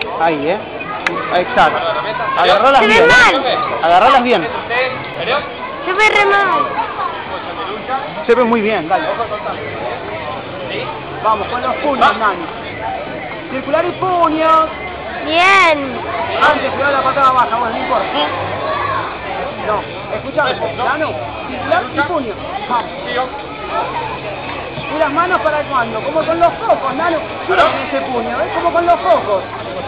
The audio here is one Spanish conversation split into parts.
Ahí, exacto. Agarralas Se ve bien. mal. Agarralas bien. Se ve re mal. Se ve muy bien, dale. Vamos, con los puños, Nani. Circular y puños. Bien. Antes se va la patada baja, bueno, no importa. No, escuchame, Nano. Circular y puños. Vamos. ¿Y las manos para cuándo? Como con los focos, Nano. Miren ese puño, ¿ves? Como con los focos.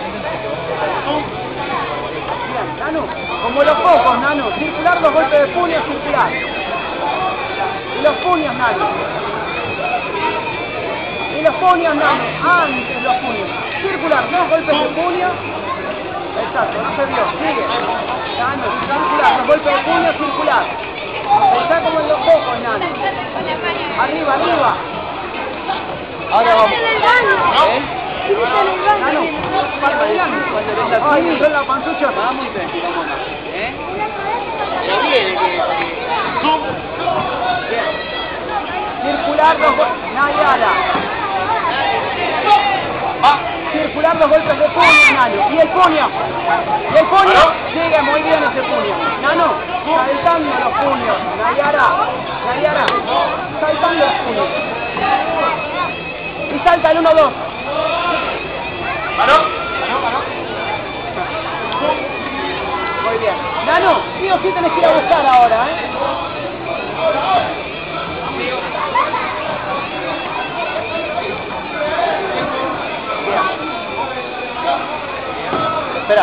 Bien, Nano. Como los focos, Nano. Circular, los golpes de puño, circular. Y los puños, Nano. Y los puños, Nano. Antes los puños. Circular, dos golpes de puño. Exacto, no se vio. Sigue. Nano, circular, los golpes de puño, circular. Está como en los focos, Nano. Arriba, arriba. Ahora vamos. Nano, falta adelante. Ay, son la panzucha. Vamos, Bien. Circular los golpes. Nayara. Circular los golpes de puño, Nano. Y el puño. Y el puño. Sigue muy bien ese puño. Nano, saltando los puños. Nayara. Saltando los puños. Y salta el 1-2. Muy bien. Nano, sí o sí tenés que ir a buscar ahora, Espera,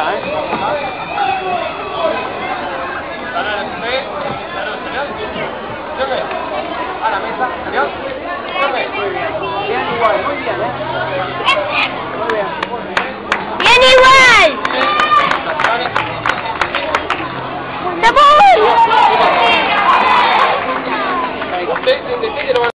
a la mesa, adiós. Muy bien. Bien igual, muy bien, Muy bien.